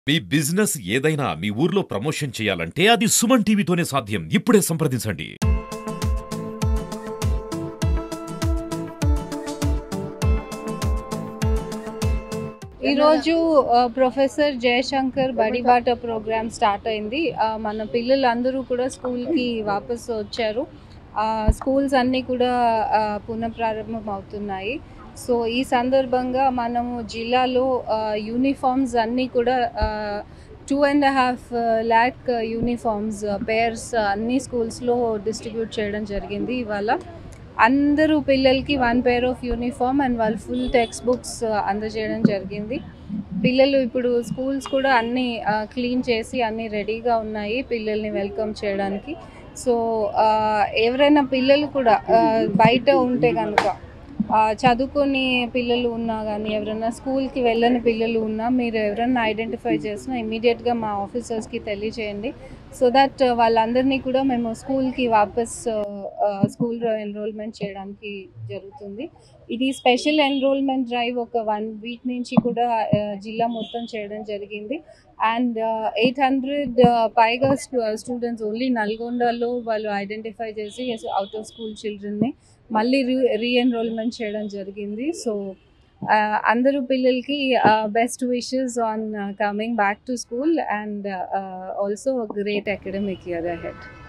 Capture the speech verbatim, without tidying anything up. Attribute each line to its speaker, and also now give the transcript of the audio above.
Speaker 1: మీ business ఏదైనా మీ ఊర్లో promotion చేయాలంటే అది సుమన్ టీవీతోనే సాధ్యం. ఇప్పుడే సంప్రదించండి.
Speaker 2: ఈరోజు professor Jayashankar Badibata program start అయింది. మన పిల్లలందరూ కూడా స్కూల్కి వాపసు వచ్చారు. స్కూల్స్ అన్నీ కూడా పునఃప్రారంభం అవుతున్నాయి. సో ఈ సందర్భంగా మనము జిల్లాలో యూనిఫామ్స్ అన్నీ కూడా two and half lakh uniforms pairs అన్ని స్కూల్స్లో డిస్ట్రిబ్యూట్ చేయడం జరిగింది. ఇవాళ అందరూ పిల్లలకి one pair of uniform and వాళ్ళ ఫుల్ టెక్స్ట్ బుక్స్ అందజేయడం జరిగింది. పిల్లలు ఇప్పుడు స్కూల్స్ కూడా అన్నీ క్లీన్ చేసి అన్నీ రెడీగా ఉన్నాయి పిల్లల్ని వెల్కమ్ చేయడానికి. సో ఎవరైనా పిల్లలు కూడా బయట ఉంటే కనుక చదువుకొని పిల్లలు ఉన్నా కానీ ఎవరైనా స్కూల్కి వెళ్ళని పిల్లలు ఉన్నా మీరు ఎవరైనా ఐడెంటిఫై చేసినా ఇమీడియట్గా మా ఆఫీసర్స్కి తెలియజేయండి. సో దట్ వాళ్ళందరినీ కూడా మేము స్కూల్కి వాపస్ స్కూల్లో ఎన్రోల్మెంట్ చేయడానికి జరుగుతుంది. ఇది స్పెషల్ ఎన్రోల్మెంట్ డ్రైవ్ ఒక వన్ వీక్ నుంచి కూడా జిల్లా మొత్తం చేయడం జరిగింది. అండ్ ఎయిట్ హండ్రెడ్ పైగా స్టూడెంట్స్ ఓన్లీ నల్గొండలో వాళ్ళు ఐడెంటిఫై చేసి అవుట్ ఆఫ్ స్కూల్ చిల్డ్రన్ని మళ్ళీ రీ రీఎన్రోల్మెంట్ చేయడం జరిగింది. సో అందరూ పిల్లలకి best wishes on coming back to school and also great academic year ahead.